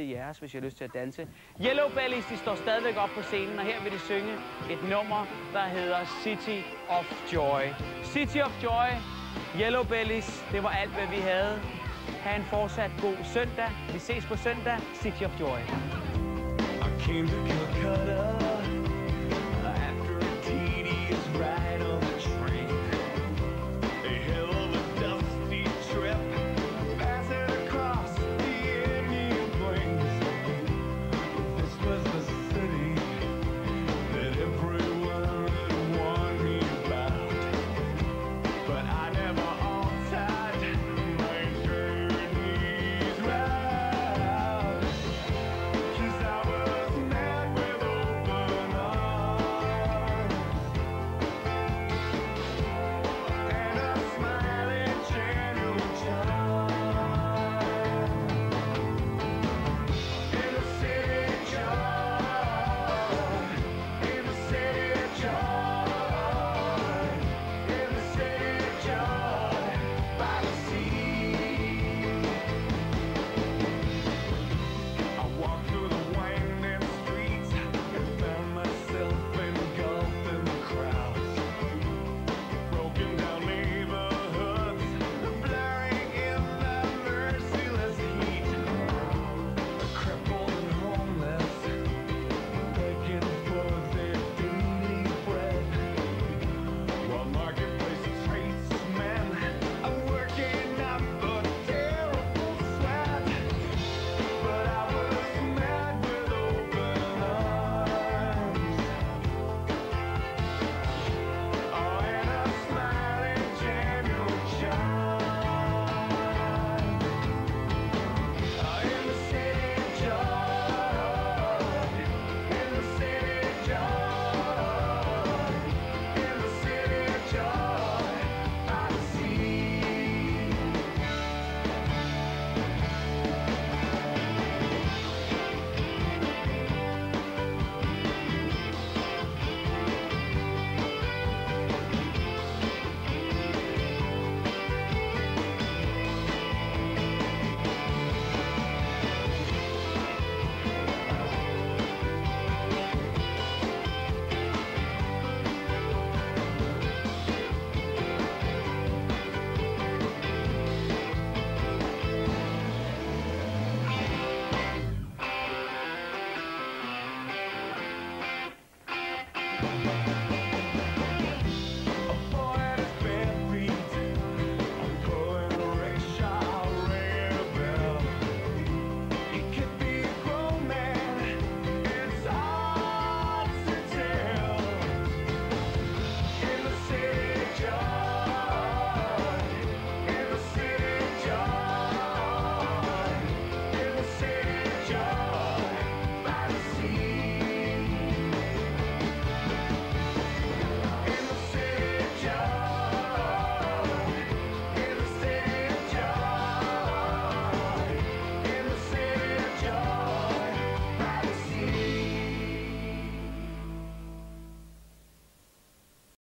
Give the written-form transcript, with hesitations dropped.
jeres, hvis jeg har lyst til at danse. Yellow Bellies, de står stadigvæk op på scenen, og her vil de synge et nummer, der hedder City of Joy. City of Joy, Yellow Bellies, det var alt, hvad vi havde. Ha' en fortsat god søndag. Vi ses på søndag. City of Joy. I came to Calcutta.